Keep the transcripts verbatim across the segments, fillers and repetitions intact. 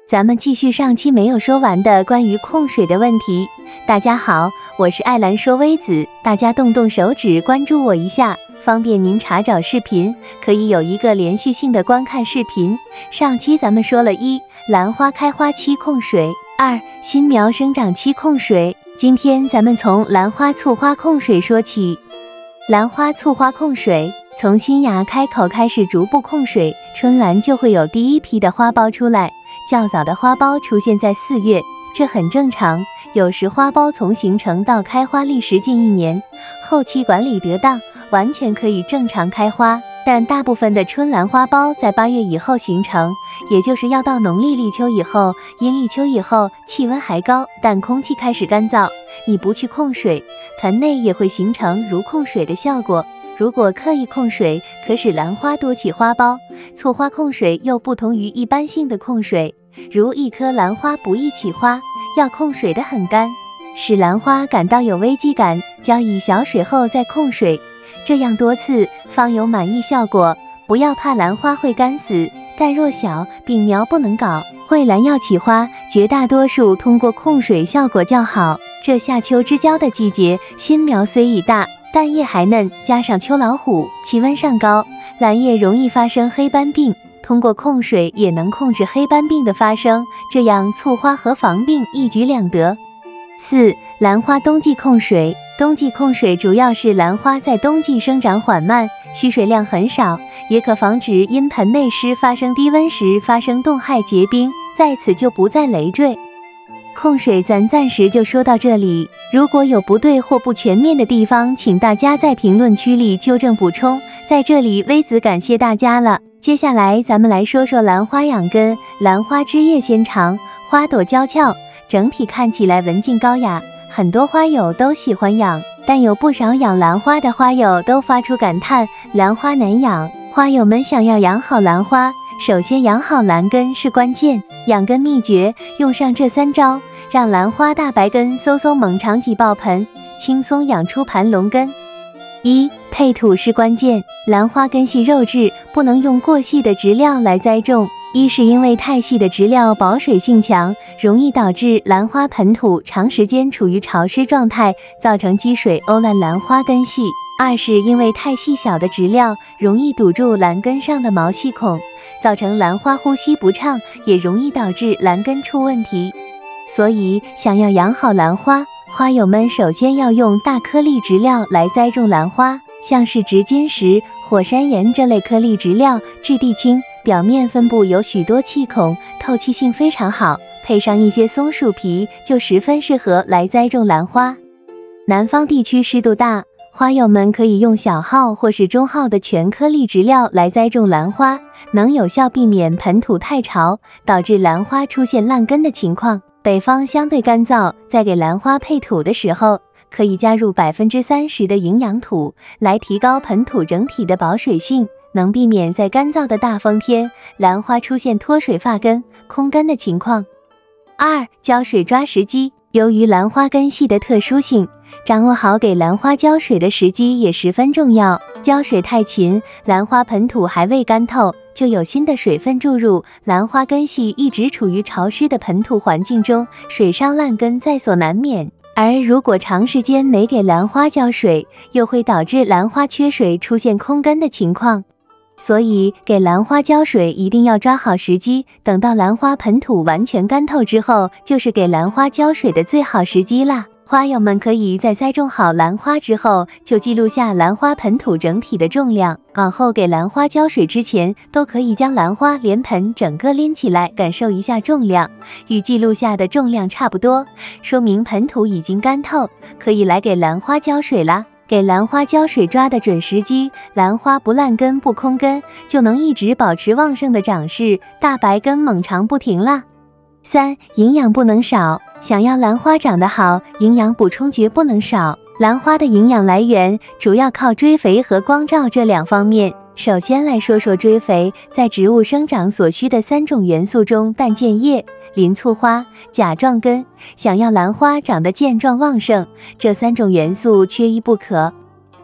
咱们继续上期没有说完的关于控水的问题。大家好，我是艾兰说微子，大家动动手指关注我一下，方便您查找视频，可以有一个连续性的观看视频。上期咱们说了一兰花开花期控水，二新苗生长期控水。今天咱们从兰花簇花控水说起。兰花簇花控水，从新芽开口开始逐步控水，春兰就会有第一批的花苞出来。较早的花苞出现在四月，这很正常。有时花苞从形成到开花历时近一年，后期管理得当，完全可以正常开花。但大部分的春兰花苞在八月以后形成，也就是要到农历立秋以后。阴立秋以后，气温还高，但空气开始干燥，你不去控水，盆内也会形成如控水的效果。如果刻意控水，可使兰花多起花苞。簇花控水又不同于一般性的控水，如一颗兰花不易起花，要控水得很干，使兰花感到有危机感，浇以小水后再控水，这样多次方有满意效果。不要怕兰花会干死，但若小病苗不能搞，蕙兰要起花，绝大多数通过控水效果较好。这夏秋之交的季节，新苗虽已大，但叶还嫩，加上秋老虎，气温上高，兰叶容易发生黑斑病。通过控水也能控制黑斑病的发生，这样簇花和防病一举两得。四、兰花冬季控水。冬季控水主要是兰花在冬季生长缓慢，需水量很少，也可防止因盆内湿发生低温时发生冻害结冰，在此就不再累赘。控水咱暂时就说到这里，如果有不对或不全面的地方，请大家在评论区里纠正补充。在这里微子感谢大家了。接下来咱们来说说兰花养根。兰花枝叶纤长，花朵娇俏，整体看起来文静高雅，很多花友都喜欢养，但有不少养兰花的花友都发出感叹，兰花难养。花友们想要养好兰花，首先养好兰根是关键。养根秘诀，用上这三招，让兰花大白根嗖嗖猛长起爆盆，轻松养出盘龙根。一、配土是关键。兰花根系肉质，不能用过细的植料来栽种。一是因为太细的植料保水性强，容易导致兰花盆土长时间处于潮湿状态，造成积水欧烂兰花根系。二是因为太细小的植料容易堵住兰根上的毛细孔，造成兰花呼吸不畅，也容易导致兰根出问题。所以想要养好兰花，花友们首先要用大颗粒植料来栽种兰花，像是直金石、火山岩这类颗粒植料，质地轻，表面分布有许多气孔，透气性非常好，配上一些松树皮，就十分适合来栽种兰花。南方地区湿度大，花友们可以用小号或是中号的全颗粒植料来栽种兰花，能有效避免盆土太潮，导致兰花出现烂根的情况。北方相对干燥，在给兰花配土的时候，可以加入 百分之三十 的营养土，来提高盆土整体的保水性，能避免在干燥的大风天，兰花出现脱水发根、空根的情况。二、浇水抓时机。由于兰花根系的特殊性，掌握好给兰花浇水的时机也十分重要。浇水太勤，兰花盆土还未干透，就有新的水分注入，兰花根系一直处于潮湿的盆土环境中，水伤烂根在所难免。而如果长时间没给兰花浇水，又会导致兰花缺水，出现空根的情况。所以给兰花浇水一定要抓好时机，等到兰花盆土完全干透之后，就是给兰花浇水的最好时机啦。花友们可以在栽种好兰花之后，就记录下兰花盆土整体的重量，往后给兰花浇水之前，都可以将兰花连盆整个拎起来，感受一下重量，与记录下的重量差不多，说明盆土已经干透，可以来给兰花浇水啦。给兰花浇水抓的准时机，兰花不烂根不空根，就能一直保持旺盛的长势，大白根猛长不停啦。三、营养不能少。想要兰花长得好，营养补充绝不能少。兰花的营养来源主要靠追肥和光照这两方面。首先来说说追肥，在植物生长所需的三种元素中，氮键叶、磷簇花、甲状根，想要兰花长得健壮旺盛，这三种元素缺一不可。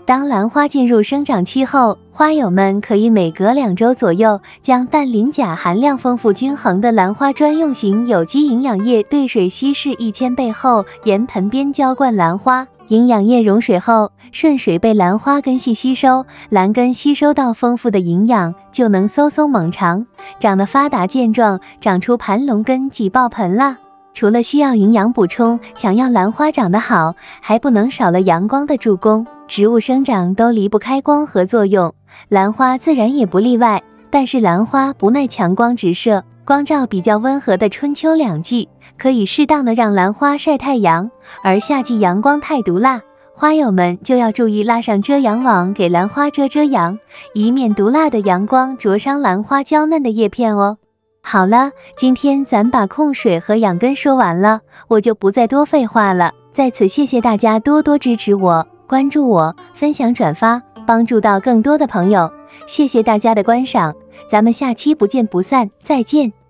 当兰花进入生长期后，花友们可以每隔两周左右将氮磷钾含量丰富均衡的兰花专用型有机营养液兑水稀释一千倍后，沿盆边浇灌兰花。营养液溶水后，顺水被兰花根系吸收，兰根吸收到丰富的营养，就能嗖嗖猛长，长得发达健壮，长出盘龙根及爆盆啦。除了需要营养补充，想要兰花长得好，还不能少了阳光的助攻。植物生长都离不开光合作用，兰花自然也不例外。但是兰花不耐强光直射，光照比较温和的春秋两季，可以适当的让兰花晒太阳，而夏季阳光太毒辣，花友们就要注意拉上遮阳网给兰花遮遮阳，以免毒辣的阳光灼伤兰花娇嫩的叶片哦。好了，今天咱把控水和养根说完了，我就不再多废话了。在此谢谢大家多多支持我，关注我，分享转发，帮助到更多的朋友，谢谢大家的观赏，咱们下期不见不散，再见。